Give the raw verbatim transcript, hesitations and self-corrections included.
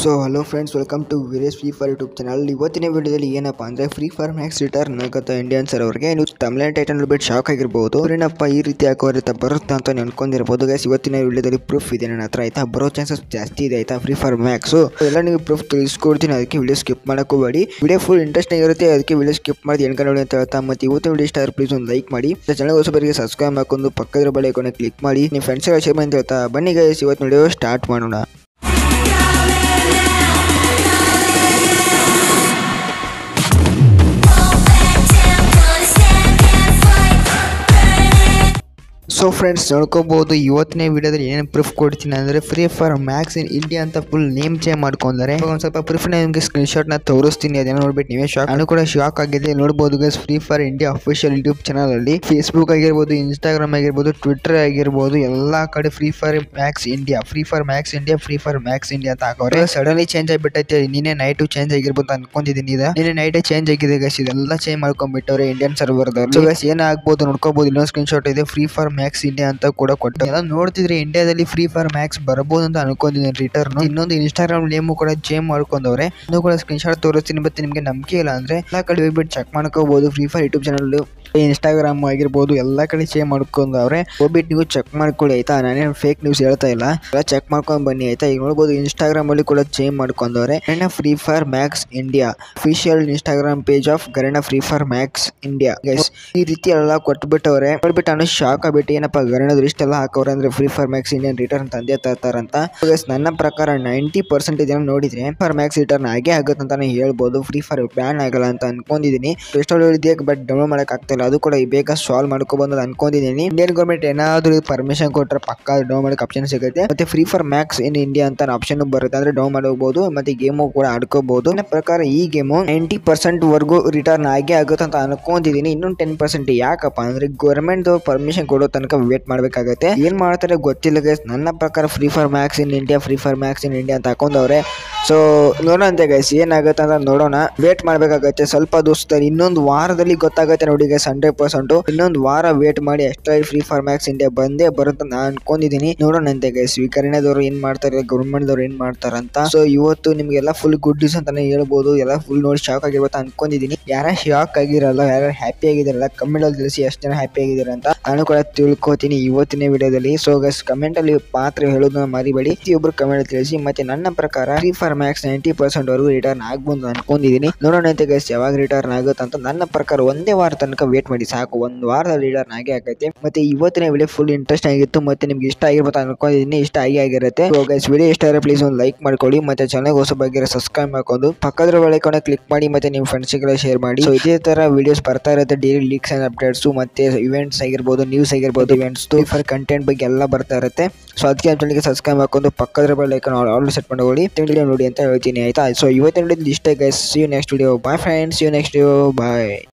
So hello friends, welcome to Veeresh Free Fire YouTube channel. ಇವತ್ತಿನ ವಿಡಿಯೋದಲ್ಲಿ ಏನಪ್ಪ ಅಂದರೆ ಫ್ರೀ ಫೈರ್ ಮ್ಯಾಕ್ಸ್ ರಿಟರ್ನ್ ಆಗತ್ತೆ ಇಂಡಿಯನ್ ಸರ್ವರ್ಗೆ. ನೀವು ತಮಿಳ್ನಾಡು ಟೈಟಲ್ ನೋಡ್ಬಿಟ್ಟು ಶಾಕ್ ಆಗಿರ್ಬೋದು. ಏನಪ್ಪ ಈ ರೀತಿ ಹಾಕೋರಿತ ಬರುತ್ತೆ ಅಂತ ಅನ್ಕೊಂಡಿರ್ಬೋದು. ಗೈಸ್ ಇವತ್ತಿನ ವಿಡಿಯೋದಲ್ಲಿ ಪ್ರೂಫ್ ಇದೆ ನನ್ನ ಹತ್ರ, ಆಯ್ತಾ? ಬರೋ ಚಾನ್ಸಸ್ ಜಾಸ್ತಿ ಇದೆ, ಆಯ್ತಾ? ಫ್ರೀ ಫೈರ್ ಮ್ಯಾಕ್ಸ್ ಎಲ್ಲ ನೀವು ಪ್ರೂಫ್ ತಿಳಿಸ್ಕೊಡ್ತೀನಿ, ಅದಕ್ಕೆ ವಿಡಿಯೋ ಸ್ಕಿಪ್ ಮಾಡಕ್ಕೆ ಹೋಗಬೇಡಿ. ವಿಡಿಯೋ ಫುಲ್ ಇಂಟ್ರೆಸ್ಟಿಂಗ್ ಇರುತ್ತೆ, ಅದಕ್ಕೆ ವಿಡಿಯೋ ಸ್ಕಿಪ್ ಮಾಡಿ ಎನ್ಕ ನೋಡಿ ಅಂತ ಹೇಳ್ತಾ. ಮತ್ತೆ ಇವತ್ತು ವಿಡಿಯೋ ಇಷ್ಟ ಪ್ಲೀಸ್ ಒಂದು ಲೈಕ್ ಮಾಡಿ, ಚಾನಲ್ ಹೊಸಬರಿಗೆ ಸಬ್ಸ್ಕ್ರೈಬ್ ಮಾಡ್ಕೊಂಡು ಪಕ್ಕದ ಬೆಲ್ ಐಕಾನ್ ಕ್ಲಿಕ್ ಮಾಡಿ, ನಿಮ್ಮ ಫ್ರೆಂಡ್ಸ್ ಎಲ್ಲ ಶೇರ್ ಮಾಡಿ ಅಂತ ಹೇಳ್ತಾ. ಬನ್ನಿ ಗೈಸ್ ಇವತ್ತು ವಿಡಿಯೋ ಸ್ಟಾರ್ಟ್ ಮಾಡೋಣ. ಸೊ ಫ್ರೆಂಡ್ಸ್ ನೋಡ್ಕೋಬಹುದು, ಇವತ್ತಿನ ವಿಡಿಯೋದಲ್ಲಿ ಏನೇನು ಪ್ರೂಫ್ ಕೊಡ್ತೀನಿ ಅಂದರೆ Free Fire Max in India ಅಂತ ಫುಲ್ ನೇಮ್ ಚೇಂಜ್ ಮಾಡ್ಕೊಂಡ್ರೆ. ಒಂದು ಸ್ವಲ್ಪ ಪ್ರೂಫ್ ನಿಮಗೆ ಸ್ಕ್ರೀನ್ ಶಾಟ್ ನ ತೋರಿಸ್ತೀನಿ, ಅದನ್ನ ನೋಡ್ಬಿಟ್ಟು ನೀವೇ ಶಾಕ್. ನಾನು ಕೂಡ ಶಾಕ್ ಆಗಿದೆ. ನೋಡಬಹುದು guys, Free Fire India official YouTube channel ಅಲ್ಲಿ ಫೇಸ್ಬುಕ್ ಆಗಿರ್ಬೋದು, ಇನ್ಸ್ಟಾಗ್ರಾಮ್ ಆಗಿರ್ಬೋದು, ಟ್ವಿಟರ್ ಆಗಿರ್ಬೋದು, ಎಲ್ಲಾ ಕಡೆ Free Fire Max India Free Fire Max India Free Fire Max India ಅಂತ ಹಾಕೋರೆ. Suddenly change ಆಗಿಬಿಟ್ಟೈತೆ. ನಿನ್ನೆ ನೈಟ್ ಚೇಂಜ್ ಆಗಿರ್ಬೋದು ಅನ್ಕೊಂಡಿದ್ದೀನಿ. ನಿನ್ನೆ ನೈಟ್ ಚೇಂಜ್ ಆಗಿದೆ ಗೈಸ್, ಇದೆಲ್ಲ ಚೇಂಜ್ ಮಾಡ್ಕೊಂಡ್ಬಿಟ್ಟವ್ರೆ ಇಂಡಿಯನ್ ಸರ್ವರ್ ದವರು. ಸೊ ಗೈಸ್ ಏನಾಗಬಹುದು ನೋಡ್ಕೋಬಹುದು. ಇನ್ನೊಂದು ಸ್ಕ್ರೀನ್ ಶಾಟ್ ಇದೆ, ಫ್ರೀ ಫೈರ್ ಮ್ಯಾಕ್ಸ್ ಇಂಡಿಯಾ ಅಂತ ಕೂಡ ಕೊಟ್ಟು. ಎಲ್ಲ ನೋಡ್ತಿದ್ರೆ ಇಂಡಿಯಾದಲ್ಲಿ ಫ್ರೀ ಫೈರ್ ಮ್ಯಾಕ್ಸ್ ಬರಬಹುದು ಅಂತ ಅನ್ಕೊಂಡಿದ್ದೀನಿ ರಿಟರ್ನ್. ಇನ್ನೊಂದು ಇನ್ಸ್ಟಾಗ್ರಾಮ್ ನೇಮ್ ಕೂಡ ಚೇಂಜ್ ಮಾಡ್ಕೊಂಡವ್ರೆ, ಅದು ಕೂಡ ಸ್ಕ್ರೀನ್ ಶಾಟ್ ತೋರಿಸ್ತೀನಿ. ಮತ್ತೆ ನಿಮಗೆ ನಂಬಿಕೆ ಇಲ್ಲ ಅಂದ್ರೆ ಎಲ್ಲಾ ಕಡೆ ಹೋಗ್ಬಿಟ್ಟು ಚೆಕ್ ಮಾಡ್ಕೋಬಹುದು. Free Fire YouTube channel, Instagram ಆಗಿರ್ಬೋದು, ಎಲ್ಲಾ ಕಡೆ ಚೇಂಜ್ ಮಾಡ್ಕೊಂಡವ್ರೆ. ಹೋಗ್ಬಿಟ್ಟು ನೀವು ಚೆಕ್ ಮಾಡ್ಕೊಳ್ಳಿ, ಆಯ್ತಾ? ನಾನೇನು ಫೇಕ್ ನ್ಯೂಸ್ ಹೇಳ್ತಾ ಇಲ್ಲ, ಎಲ್ಲ ಚೆಕ್ ಮಾಡ್ಕೊಂಡ್ ಬನ್ನಿ, ಆಯ್ತಾ? ಈಗ ನೋಡ್ಬೋದು ಇನ್ಸ್ಟಾಗ್ರಾಮ್ ಅಲ್ಲಿ ಕೂಡ ಚೇಂಜ್ ಮಾಡ್ಕೊಂಡವ್ರೆ. Garena Free Fire Max India official Instagram page of Garena Free Fire Max India. Guys ಈ ರೀತಿ ಎಲ್ಲ ಕೊಟ್ಬಿಟ್ಟವ್ರೆ. ನೋಡ್ಬಿಟ್ಟು ನಾನು ಶಾಕ್ ಆಗ್ಬಿಟ್ಟು, ಏನಪ್ಪ ಗರಣದ್ರು ಇಷ್ಟೆಲ್ಲ ಹಾಕವ್ರೆ ಅಂದ್ರೆ Free Fire Max Indian return ತಂದೆ ತರ್ತಾರಂತ. ನನ್ನ ಪ್ರಕಾರ ನೈಂಟಿ ಪರ್ಸೆಂಟೇಜ್ ಜನ ನೋಡಿದ್ರೆ ಫೈರ್ ಮ್ಯಾಕ್ಸ್ ರಿಟರ್ನ್ ಆಗೇ ಆಗುತ್ತೆ ಅಂತಾನೆ ಹೇಳ್ಬೋದು. ಫ್ರೀ ಫೈರ್ ಬ್ಯಾನ್ ಆಗಲ್ಲ ಅಂತ ಅನ್ಕೊಂಡಿದೀನಿ. ಇನ್ಸ್ಟಾಲ್ ಹೇಳಿದ್ದೆ ಬಟ್ ಡೌನ್ಲೋಡ್ ಮಾಡಕ್ ಆಗ್ತಾ ಇಲ್ಲ, ಅದು ಕೂಡ ಬೇಗ ಸಾಲ್ವ್ ಮಾಡ್ಕೋಬಹುದು ಅನ್ಕೊಂಡಿದೀನಿ. ಇಂಡಿಯನ್ ಗೌರ್ಮೆಂಟ್ ಏನಾದ್ರು ಪರ್ಮಿಷನ್ ಕೊಟ್ಟರೆ ಪಕ್ಕ ಡೌನ್ ಮಾಡಕ್ ಆಪ್ಷನ್ ಸಿಗುತ್ತೆ. ಮತ್ತೆ Free Fire Max in India ಅಂತ ಆಪ್ಷನ್ ಬರುತ್ತೆ, ಅಂದ್ರೆ ಡೌನ್ ಮಾಡಬಹುದು. ಮತ್ತೆ ಗೇಮು ಕೂಡ ಆಡ್ಕೋಬಹುದು. ನನ್ನ ಪ್ರಕಾರ ಈ ಗೇಮು ನೈಂಟಿ ಪರ್ಸೆಂಟ್ ವರ್ಗು ರಿಟರ್ನ್ ಆಗೇ ಆಗುತ್ತೆ ಅಂತ ಅನ್ಕೊಂಡಿದೀನಿ. ಇನ್ನೊಂದು ಟೆನ್ ಪರ್ಸೆಂಟ್ ಯಾಕಪ್ಪ ಅಂದ್ರೆ ಗೌರ್ಮೆಂಟ್ ಪರ್ಮಿಷನ್ ಕೊಡೋ ತನಕ ವೇಟ್ ಮಾಡ್ಬೇಕಾಗತ್ತೆ. ಏನ್ ಮಾಡ್ತಾರೆ ಗೊತ್ತಿಲ್ಲ ಗೈಸ್. ನನ್ನ ಪ್ರಕಾರ Free Fire Max in India Free Fire Max in India ಅಂತ ಹಾಕೊಂಡವ್ರೆ. ಸೊ ನೋಡೋಣ ಗೈಸ್ ಏನಾಗುತ್ತೆ ಅಂತ ನೋಡೋಣ. ವೇಟ್ ಮಾಡ್ಬೇಕಾಗತ್ತೆ ಸ್ವಲ್ಪ ದೋಸ್ತಲ್ಲಿ. ಇನ್ನೊಂದು ವಾರದಲ್ಲಿ ಗೊತ್ತಾಗತ್ತೆ ನೋಡಿ ಗೈಸ್, ಹಂಡ್ರೆಡ್ ಪರ್ಸೆಂಟ್. ಇನ್ನೊಂದು ವಾರ ವೇಟ್ ಮಾಡಿ ಅಷ್ಟೇ ಫ್ರೀ ಫೈರ್ ಮ್ಯಾಕ್ಸ್ ಇಂಡಿಯಾ ಬಂದೇ ಬರುತ್ತೆ ನಾನು ಅನ್ಕೊಂಡಿದೀನಿ. ನೋಡೋಣ ಅಂತೆ ಗೈಸ್, ಈ ಕನ್ನಡದವ್ರು ಏನ್ ಮಾಡ್ತಾರೆ, ಗೌರ್ಮೆಂಟ್ ದವ್ರು ಏನ್ ಮಾಡ್ತಾರಂತ. ಸೊ ಇವತ್ತು ನಿಮ್ಗೆಲ್ಲ ಫುಲ್ ಗುಡ್ ನ್ಯೂಸ್ ಅಂತಾನೆ ಹೇಳ್ಬೋದು. ಎಲ್ಲ ಫುಲ್ ನೋಡಿ ಶಾಕ್ ಆಗಿರ್ಬೋದು ಅನ್ಕೊಂಡಿದೀನಿ. ಯಾರ ಶಾಕ್ ಆಗಿರಲ್ಲ, ಯಾರು ಹ್ಯಾಪಿ ಆಗಿದಾರಲ್ಲ ಕಮೆಂಟ್ ಅಲ್ಲಿ ತಿಳಿಸಿ ಎಷ್ಟು ಜನ ಹ್ಯಾಪಿ ಆಗಿದಾರ ಅಂತ ನಾನು ಕೂಡ ತಿಳ್ಕೊತೀನಿ ಇವತ್ತಿನ ವಿಡಿಯೋದಲ್ಲಿ. ಸೊ ಗೈಸ್ ಕಮೆಂಟ್ ಅಲ್ಲಿ ಪಾತ್ರ ಹೇಳೋದನ್ನ ಮರಿಬೇಡಿ, ಪ್ರತಿಯೊಬ್ರು ಕಮೆಂಟ್ ತಿಳಿಸಿ. ಮತ್ತೆ ನನ್ನ ಪ್ರಕಾರ Free Fire Max ninety percent ವರೆಗೂ ರಿಟರ್ನ್ ಆಗ್ಬೋದು ಅನ್ಕೊಂಡಿದೀನಿ. ನೋಡೋಣ ಅಂತ ಗೈಸ್ ಯಾವಾಗ ರಿಟರ್ನ್ ಆಗುತ್ತೆ ಅಂತ. ನನ್ನ ಪ್ರಕಾರ ಒಂದೇ ವಾರ ತನಕ ವೇಟ್ ಮಾಡಿ ಸಾಕು, ಒಂದ್ ವಾರದಲ್ಲಿ ರಿಟರ್ನ್ ಆಗೇ ಆಗೈತೆ. ಮತ್ತೆ ಇವತ್ತಿನ ವಿಡಿಯೋ ಫುಲ್ ಇಂಟ್ರೆಸ್ಟ್ ಆಗಿತ್ತು, ಮತ್ತೆ ನಿಮ್ಗೆ ಇಷ್ಟ ಆಗಿರ್ಬೋದು ಅನ್ಕೊಂಡಿದೀನಿ. ಇಷ್ಟ ಆಗಿ ಆಗಿರುತ್ತೆ. ಸೊ ಗೈಸ್ ವಿಡಿಯೋ ಇಷ್ಟ ಆದರೆ ಪ್ಲೀಸ್ ಒಂದು ಲೈಕ್ ಮಾಡ್ಕೊಳ್ಳಿ, ಮತ್ತೆ ಚಾನಲ್ ಹೊಸಬಾಗಿರೋ ಸಬ್ಸ್ಕ್ರೈಬ್ ಮಾಡ್ಕೊಂಡು ಪಕ್ಕದ ಬೆಳಕನ್ನ ಕ್ಲಿಕ್ ಮಾಡಿ, ಮತ್ತೆ ನಿಮ್ಮ ಫ್ರೆಂಡ್ಸ್ಗೆಲ್ಲ ಶೇರ್ ಮಾಡಿ. ಸೊ ಇದೇ ತರ ವಿಡಿಯೋಸ್ ಬರ್ತಾ ಇರುತ್ತೆ, ಡೈಲಿ ಲೀಕ್ಸ್ ಅಂಡ್ ಅಪ್ಡೇಟ್ಸ್, ಮತ್ತೆ ಇವೆಂಟ್ಸ್ ಆಗಿರ್ಬೋದು, ನ್ಯೂಸ್ ಆಗಿರ್ಬೋದು, ಇವೆಂಟ್ಸ್ ಫಾರ್ ಕಂಟೆಂಟ್ ಬಗ್ಗೆ ಎಲ್ಲ ಬರ್ತಾ ಇರುತ್ತೆ. ಸೊ ಅದಕ್ಕೆ ನಮ್ಮ ಚಾನಲ್ಗೆ ಸಬ್ಸ್ಕ್ರೈಬ್ ಮಾಡ್ಕೊಂಡು ಪಕ್ಕದ ಬೆಲ್ ಐಕಾನ್ ಆಲ್ ಸೆಟ್ ಮಾಡ್ಕೊಳ್ಳಿ, ವಿಡಿಯೋ ನೋಡಿ ಅಂತ ಹೇಳ್ತೀನಿ, ಆಯ್ತಾ? ಸೊ ಇವತ್ತಿನ ವಿಡಿಯೋ ಇಷ್ಟ guys. See you next video. Bye friends, see you next video. Bye.